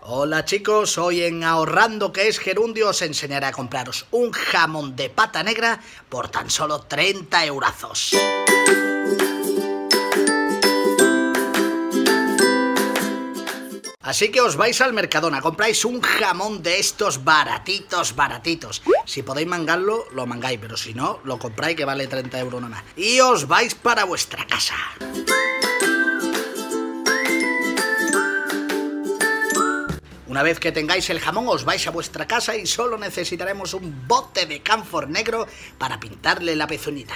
Hola chicos, hoy en Ahorrando que es Gerundio os enseñaré a compraros un jamón de pata negra por tan solo 30 eurazos. Así que os vais al Mercadona, compráis un jamón de estos baratitos. Si podéis mangarlo, lo mangáis, pero si no, lo compráis que vale 30 euros nada más. Y os vais para vuestra casa. Una vez que tengáis el jamón, os vais a vuestra casa y solo necesitaremos un bote de camfor negro para pintarle la pezuñita.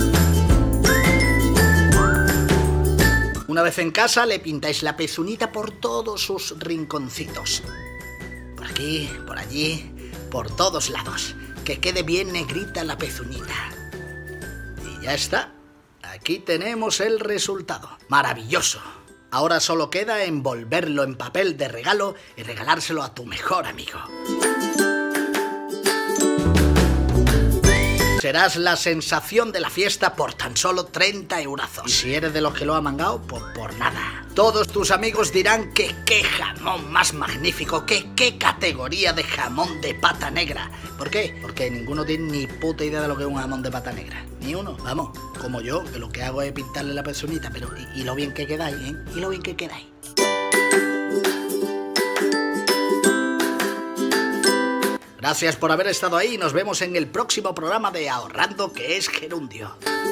Una vez en casa, le pintáis la pezuñita por todos sus rinconcitos. Por aquí, por allí, por todos lados. Que quede bien negrita la pezuñita. Y ya está. Aquí tenemos el resultado. ¡Maravilloso! Ahora solo queda envolverlo en papel de regalo y regalárselo a tu mejor amigo. Serás la sensación de la fiesta por tan solo 30 eurazos. Y si eres de los que lo ha mangado, pues por nada. Todos tus amigos dirán que qué jamón más magnífico, que qué categoría de jamón de pata negra. ¿Por qué? Porque ninguno tiene ni puta idea de lo que es un jamón de pata negra. Ni uno, vamos, como yo, que lo que hago es pintarle la pezuñita, pero y lo bien que quedáis, ¿eh? Y lo bien que quedáis. Gracias por haber estado ahí y nos vemos en el próximo programa de Ahorrando que es Gerundio.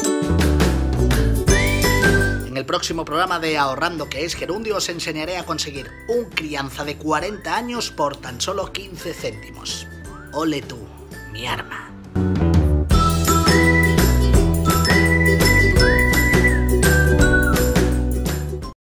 En el próximo programa de Ahorrando que es Gerundio os enseñaré a conseguir un crianza de 40 años por tan solo 15 céntimos. Ole tú, mi arma.